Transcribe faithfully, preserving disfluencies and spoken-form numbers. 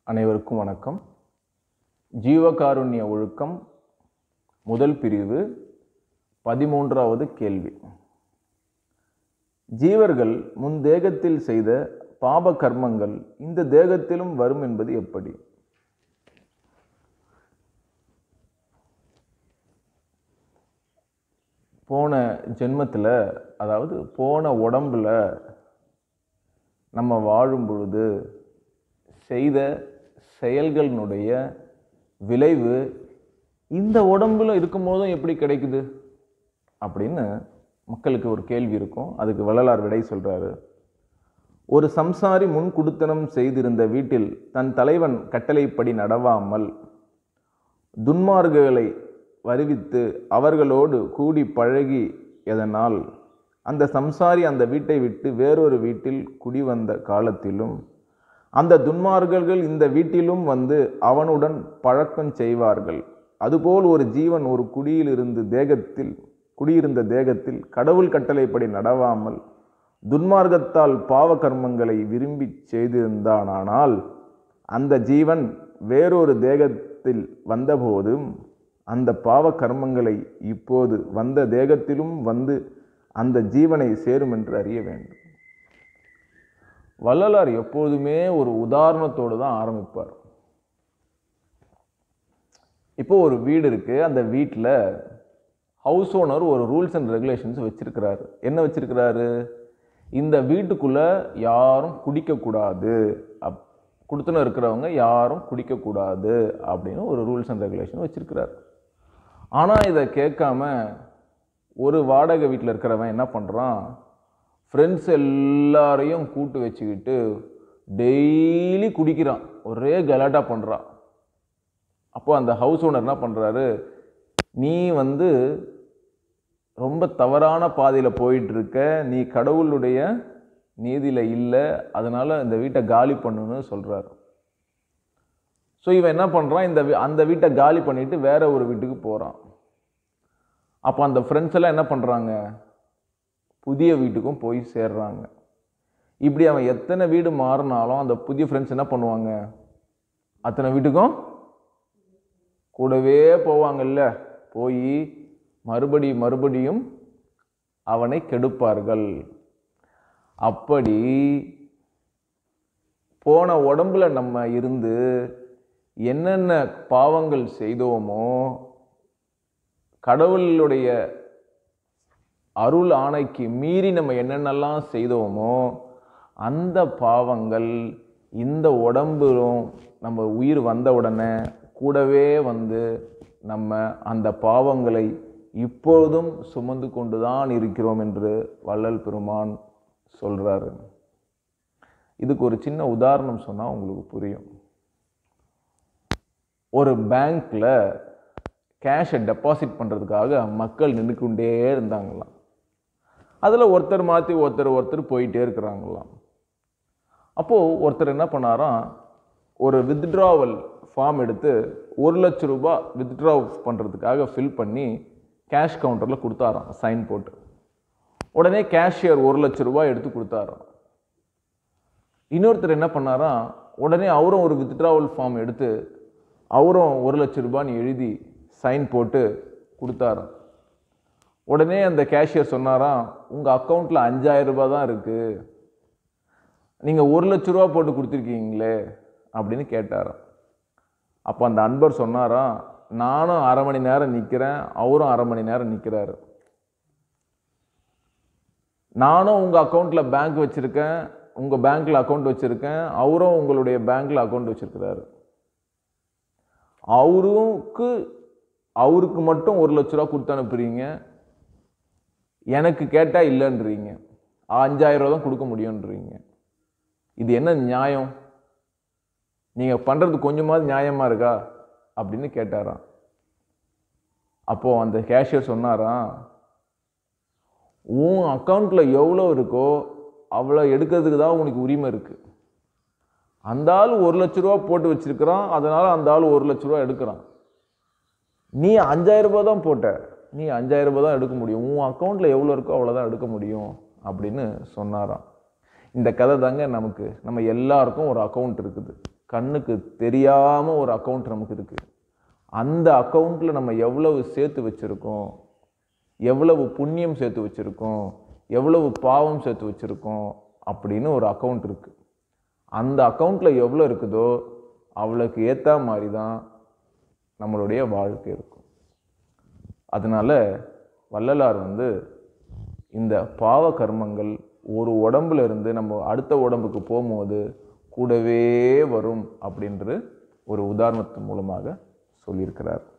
அனைவருக்கும் வணக்கம். ஜீவகாருண்ய ஒழுக்கம் முதல் பிரிவு பதிமூன்றாவது கேள்வி. ஜீவர்கள் முன் தேகத்தில் செய்த பாப கர்மங்கள் இந்த தேகத்திலும் வரும் என்பது எப்படி? போன ஜென்மத்தில், அதாவது போன உடம்புல நம்ம வாழும் பொழுது செய்த செயல்களினுடைய விளைவு இந்த உடம்புல இருக்கும்போதும் எப்படி கிடைக்குது அப்படின்னு மக்களுக்கு ஒரு கேள்வி இருக்கும். அதுக்கு வள்ளலார் விடை சொல்றாரு. ஒரு சம்சாரி முன் குடுத்தனம் செய்திருந்த வீட்டில் தன் தலைவன் கட்டளைப்படி நடவாமல் துன்மார்களை வருவித்து அவர்களோடு கூடி பழகி எதனால் அந்த சம்சாரி அந்த வீட்டை விட்டு வேறொரு வீட்டில் குடி வந்த காலத்திலும் அந்த துன்மார்கள் இந்த வீட்டிலும் வந்து அவனுடன் பழக்கம் செய்வார்கள். அதுபோல் ஒரு ஜீவன் ஒரு குடியிலிருந்து தேகத்தில் குடியிருந்த தேகத்தில் கடவுள் கட்டளைப்படி நடவாமல் துன்மார்க்கத்தால் பாவ கர்மங்களை விரும்பி செய்திருந்தானால் அந்த ஜீவன் வேறொரு தேகத்தில் வந்தபோதும் அந்த பாவ கர்மங்களை இப்போது வந்த தேகத்திலும் வந்து அந்த ஜீவனை சேரும் என்று அறிய வேண்டும். வள்ளலார் எப்போதுமே ஒரு உதாரணத்தோடு தான் ஆரம்பிப்பார். இப்போ ஒரு வீடு இருக்கு, அந்த வீட்டில் ஹவுஸ் ஓனர் ஒரு ரூல்ஸ் அண்ட் ரெகுலேஷன்ஸ் வச்சிருக்கிறாரு. என்ன வச்சிருக்கிறாரு? இந்த வீட்டுக்குள்ள யாரும் குடிக்கக்கூடாது, அப் கொடுத்துன்னு இருக்கிறவங்க யாரும் குடிக்கக்கூடாது அப்படின்னு ஒரு ரூல்ஸ் அண்ட் ரெகுலேஷன் வச்சிருக்கிறார். ஆனால் இதை கேட்காம ஒரு வாடகை வீட்டில் இருக்கிறவன் என்ன பண்ணுறான்? ஃப்ரெண்ட்ஸ் எல்லாரையும் கூட்டு வச்சுக்கிட்டு டெய்லி குடிக்கிறான், ஒரே கலாட்டா பண்ணுறான். அப்போ அந்த ஹவுஸ் ஓனர் என்ன பண்ணுறாரு? நீ வந்து ரொம்ப தவறான பாதையில் போயிட்டுருக்க, நீ கடவுளுடைய நீதியில் இல்லை, அதனால் இந்த வீட்டை காலி பண்ணுன்னு சொல்கிறாரு. ஸோ இவன் என்ன பண்ணுறான்? இந்த அந்த வீட்டை காலி பண்ணிவிட்டு வேற ஒரு வீட்டுக்கு போகிறான். அப்போ அந்த ஃப்ரெண்ட்ஸ் எல்லாம் என்ன பண்ணுறாங்க? புதிய வீட்டுக்கும் போய் சேர்றாங்க. இப்படி அவன் எத்தனை வீடு மாறினாலும் அந்த புதிய ஃப்ரெண்ட்ஸ் என்ன பண்ணுவாங்க? அத்தனை வீட்டுக்கும் கூடவே போவாங்கல்ல, போய் மறுபடி மறுபடியும் அவனை கெடுப்பார்கள். அப்படி போன உடம்புல நம்ம இருந்து என்னென்ன பாவங்கள் செய்தோமோ, கடவுளுடைய அருள் ஆணைக்கு மீறி நம்ம என்னென்னலாம் செய்தோமோ அந்த பாவங்கள் இந்த உடம்புலும் நம்ம உயிர் வந்த உடனே கூடவே வந்து நம்ம அந்த பாவங்களை இப்போதும் சுமந்து கொண்டு தான் இருக்கிறோம் என்று வள்ளல் பெருமான் சொல்கிறாரு. இதுக்கு ஒரு சின்ன உதாரணம் சொன்னால் உங்களுக்கு புரியும். ஒரு பேங்க்கில் கேஷை டெபாசிட் பண்ணுறதுக்காக மக்கள் நின்று கொண்டே இருந்தாங்களாம். அதில் ஒருத்தர் மாற்றி ஒருத்தர் ஒருத்தர் போயிட்டே இருக்கிறாங்களாம். அப்போது ஒருத்தர் என்ன பண்ணாராம்? ஒரு வித்ட்ராவல் ஃபார்ம் எடுத்து ஒரு லட்ச ரூபாய் வித்ட்ரா பண்ணுறதுக்காக ஃபில் பண்ணி கேஷ் கவுண்டரில் கொடுத்தாராம், சைன் போட்டு. உடனே கேஷியர் ஒரு லட்ச ரூபாய் எடுத்து கொடுத்தாராம். இன்னொருத்தர் என்ன பண்ணாராம்? உடனே அவரும் ஒரு வித்ட்ராவல் ஃபார்ம் எடுத்து அவரும் ஒரு லட்ச ரூபான்னு எழுதி சைன் போட்டு கொடுத்தாராம். உடனே அந்த கேஷியர் சொன்னாராம், உங்கள் அக்கௌண்ட்டில் அஞ்சாயிரம் ரூபாய் தான் இருக்குது, நீங்கள் ஒரு லட்ச ரூபா போட்டு கொடுத்துருக்கீங்களே அப்படின்னு கேட்டாராம். அப்போ அந்த அன்பர் சொன்னாராம், நானும் அரை மணி நேரம் நிற்கிறேன், அவரும் அரை மணி நேரம் நிற்கிறாரு. நானும் உங்கள் அக்கௌண்ட்டில் பேங்க் வச்சுருக்கேன், உங்கள் பேங்க்கில் அக்கௌண்ட் வச்சுருக்கேன், அவரும் உங்களுடைய பேங்க்கில் அக்கௌண்ட் வச்சுருக்கிறாரு. அவருக்கு அவருக்கு மட்டும் ஒரு லட்ச ரூபா கொடுத்து அனுப்புறீங்க, எனக்கு கேட்டால் இல்லைன்றீங்க, அஞ்சாயிரம் ரூபா தான் கொடுக்க முடியுன்றீங்க. இது என்ன நியாயம்? நீங்கள் பண்ணுறது கொஞ்சமாவது நியாயமாக இருக்கா அப்படின்னு கேட்டாராம். அப்போது அந்த கேஷியர் சொன்னாராம், உன் அக்கௌண்ட்டில் எவ்வளோ இருக்கோ அவ்வளோ எடுக்கிறதுக்கு தான் உனக்கு உரிமை இருக்குது. அந்த ஆள் ஒரு லட்ச ரூபா போட்டு வச்சிருக்கிறான், அதனால் அந்த ஆள் ஒரு லட்ச ரூபா எடுக்கிறான். நீ அஞ்சாயிரம் ரூபாய் தான் போட்ட, நீ அஞ்சாயிரம் ரூபாய் தான் எடுக்க முடியும், உன் அக்கௌண்ட்டில் எவ்வளோ இருக்கோ அவ்வளோதான் எடுக்க முடியும் அப்படின்னு சொன்னாராம். இந்த கதை தாங்க நமக்கு, நம்ம எல்லாருக்கும் ஒரு அக்கௌண்ட் இருக்குது. கண்ணுக்கு தெரியாமல் ஒரு அக்கௌண்ட் நமக்கு இருக்குது. அந்த அக்கௌண்ட்டில் நம்ம எவ்வளவு சேர்த்து வச்சுருக்கோம், எவ்வளவு புண்ணியம் சேர்த்து வச்சுருக்கோம், எவ்வளவு பாவம் சேர்த்து வச்சுருக்கோம் அப்படின்னு ஒரு அக்கௌண்ட் இருக்குது. அந்த அக்கௌண்ட்டில் எவ்வளோ இருக்குதோ அவளுக்கு ஏற்ற மாதிரி தான் நம்மளுடைய வாழ்க்கை இருக்கும். அதனால் வள்ளலார் வந்து இந்த பாவ கர்மங்கள் ஒரு உடம்புல இருந்து நம்ம அடுத்த உடம்புக்கு போகும்போது கூடவே வரும் அப்படின்ற ஒரு உதாரணத்தின் மூலமாக சொல்லியிருக்கிறார்.